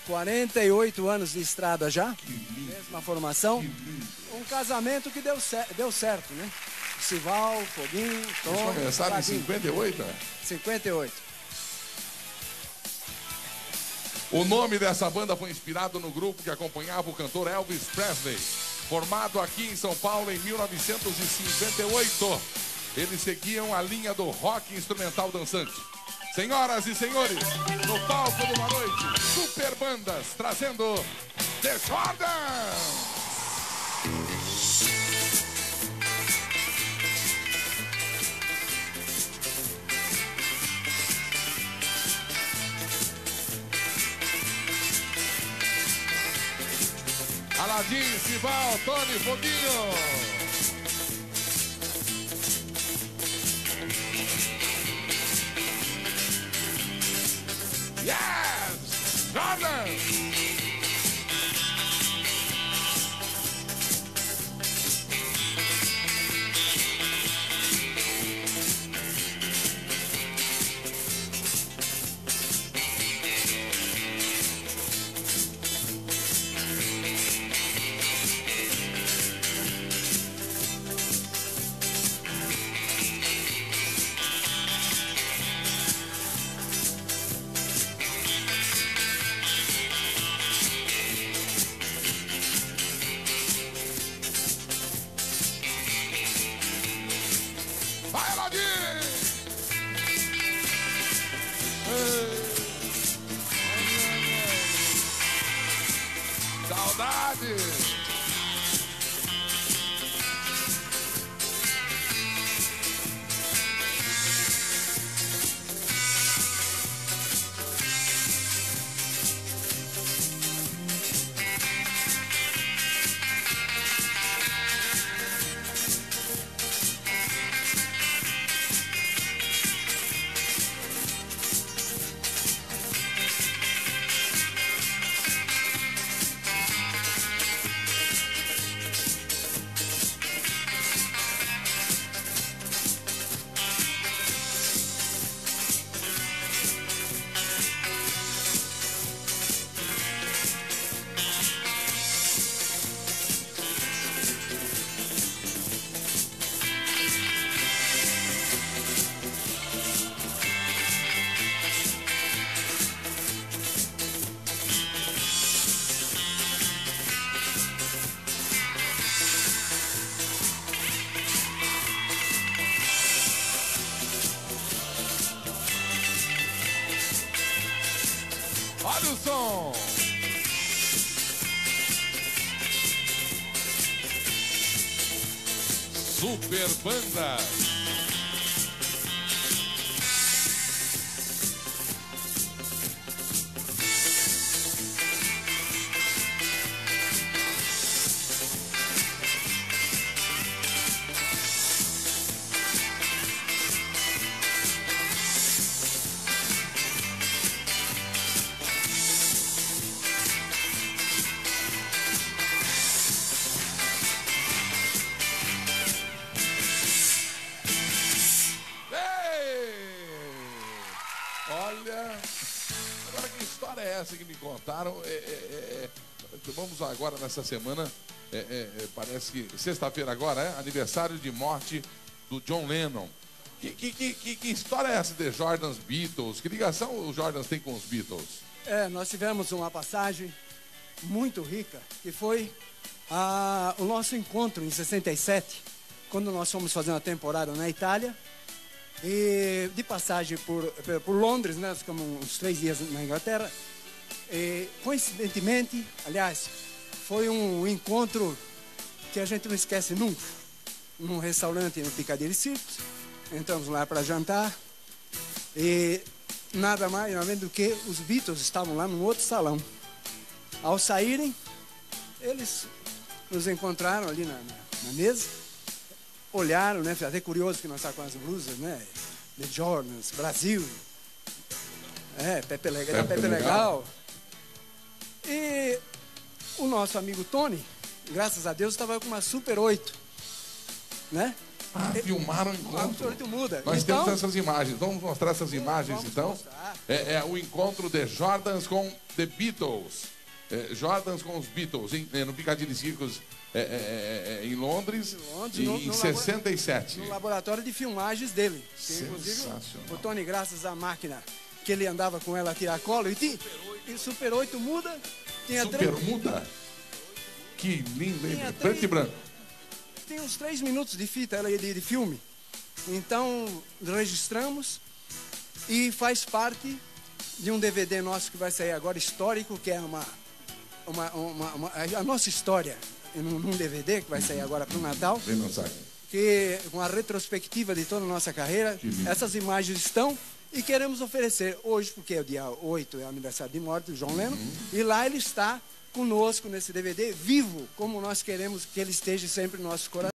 48 anos de estrada já, mesma formação. Um casamento que deu certo, né? Sival, Foguinho, Tom. Eles começaram em 58, né? 58. O nome dessa banda foi inspirado no grupo que acompanhava o cantor Elvis Presley, formado aqui em São Paulo em 1958. Eles seguiam a linha do rock instrumental dançante. Senhoras e senhores, no palco de uma noite, super bandas trazendo The Jordans. Aladim, Sival, Tony, Foguinho. Yes! Jordan! Saudade! Olha o som! Super Banda! Olha, agora que história é essa que me contaram? Vamos agora nessa semana, parece que sexta-feira agora é aniversário de morte do John Lennon. Que história é essa de Jordans Beatles? Que ligação os Jordans têm com os Beatles? Nós tivemos uma passagem muito rica, que foi o nosso encontro em 67, quando nós fomos fazer uma temporada na Itália. E de passagem por Londres, né? Ficamos uns 3 dias na Inglaterra. E, coincidentemente, aliás, foi um encontro que a gente não esquece nunca. Num restaurante no Piccadilly Circus. Entramos lá para jantar. E nada mais nada menos do que os Beatles estavam lá num outro salão. Ao saírem, eles nos encontraram ali na mesa. Olharam, né? Até curioso que nós estávamos com as blusas, né? The Jordans, Brasil. Pepe Legal. E o nosso amigo Tony, graças a Deus, estava com uma Super 8, né? Filmaram o encontro. Absoluto muda. Nós então, temos essas imagens. Vamos mostrar essas imagens, então. Mostrar. É o encontro de Jordans com The Beatles. Jordans com os Beatles, no Piccadilly Circus, em Londres, em 67. No laboratório de filmagens dele. Que, inclusive, o Tony, graças à máquina que ele andava com ela a tiracolo, e Super 8 muda. Super muda? Que lindo, hein? Preto e branco. Tem uns 3 minutos de fita de filme. Então, registramos e faz parte de um DVD nosso que vai sair agora, histórico, que é a nossa história, num DVD que vai sair agora para o Natal. Vem lançar. Que com a retrospectiva de toda a nossa carreira, essas imagens estão e queremos oferecer hoje, porque é o dia 8, é o aniversário de morte do John Lennon, e lá ele está conosco nesse DVD, vivo, como nós queremos que ele esteja sempre no nosso coração.